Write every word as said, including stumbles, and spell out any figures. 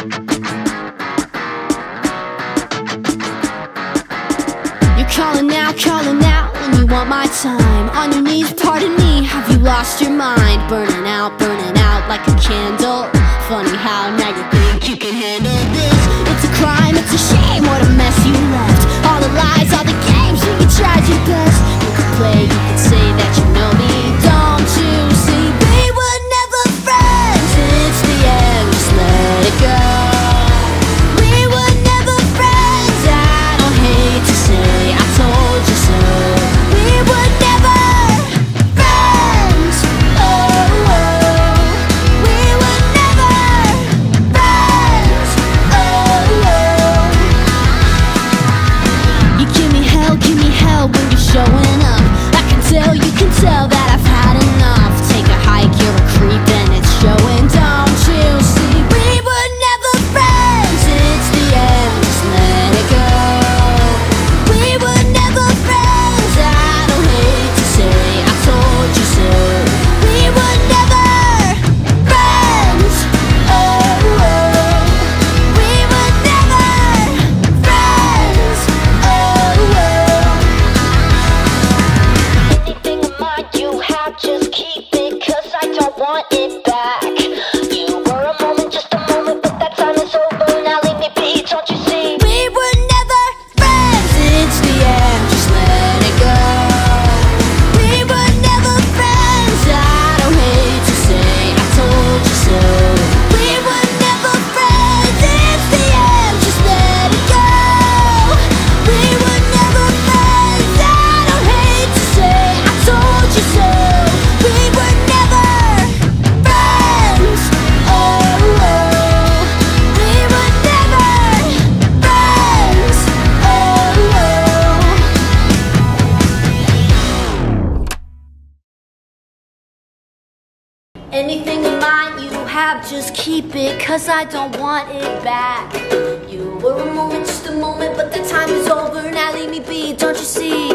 You're calling out, calling out when you want my time. On your knees, pardon me, have you lost your mind? Burning out, burning out like a candle. Funny how now you think you can handle this. It's a crime, it's a shame, what a mess you left. All the lies, all the games, you can try your best. You could play, you could say that you know me. Don't you see, we were never friends. It's the end, just let it go. We were never friends, I don't hate to say I told you so. We were never friends, oh, oh. We were never friends, oh, oh. You give me hell, give me hell when you're showing up. I can tell, you can tell that I've had enough. Take a hike, you're a creep and it's showing. Don't you see, we were never friends. It's the end, just let it go. We were never friends, I don't hate to say I told you so. We were never friends, oh, oh. We were never friends, oh, oh. Anything of mine you have, just keep it, cause I don't want it back. You were a moment, just a moment, but that time is over. Now leave me be, don't you see? We were never friends, it's the end, just let it go. We were never friends, I don't hate to say I told you so. We were never friends, it's the end, just let it go. We were never friends, I don't hate to say I told you so. We were never friends, oh, oh. We were never friends, oh, oh. Anything of mine you have, just keep it, cause I don't want it back. You were a moment, just a moment, but the time is over. Now leave me be, don't you see?